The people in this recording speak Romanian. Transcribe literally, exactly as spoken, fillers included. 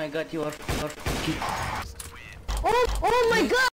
god, you are, you are... Oh, oh my god!